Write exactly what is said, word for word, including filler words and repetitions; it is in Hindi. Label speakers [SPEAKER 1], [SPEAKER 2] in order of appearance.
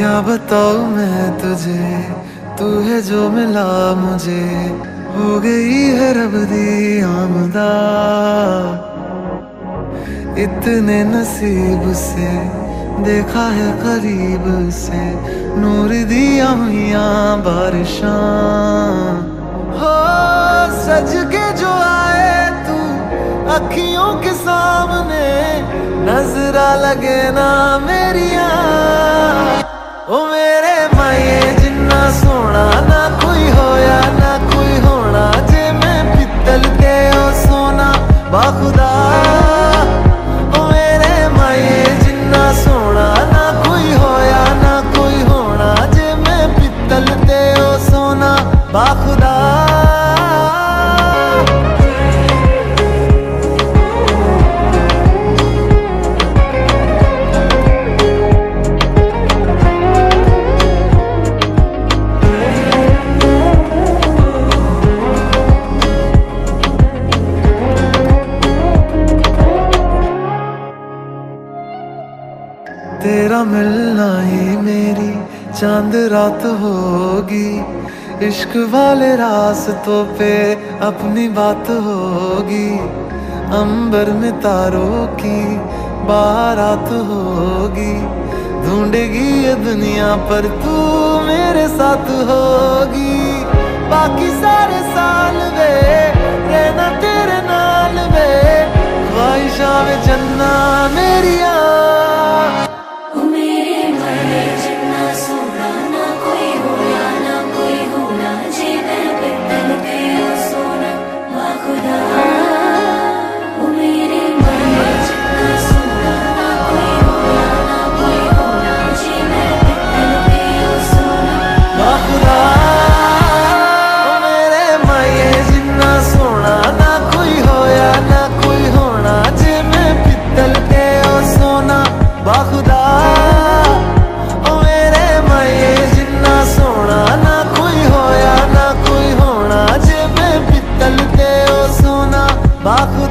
[SPEAKER 1] क्या बताऊं मैं तुझे, तू है जो मिला मुझे, हो गई है रब दी आमदा। इतने नसीब से देखा है करीब से, नूर दिया हुआ बारिशां। हो सज के जो आए तू अखियों के सामने, नजरा लगे ना मेरिया। ओ मेरे माये जिन्ना सोना ना कोई होया ना कोई होना, जे मैं पित्तल ते ओ सोना बाखुदा। ओ मेरे माये जिन्ना सोना ना कोई होया ना कोई होना, जे मैं पित्तल ते ओ सोना बाखुदा। तेरा मिलना ही मेरी चांद रात होगी, इश्क वाले रास्तों पे अपनी बात होगी। अंबर में तारों की बारात होगी, ढूंढेगी ये दुनिया पर तू मेरे साथ होगी। बाकी सारे साल वे रहना तेरे नाल वे, ख्वाहिशां में जन्ना मेरिया। बाखुदा ओ मेरे माये जिन्ना सोना ना कोई होया ना कोई होना, जे मैं पित्तल ते ओ सोना बाखुदा।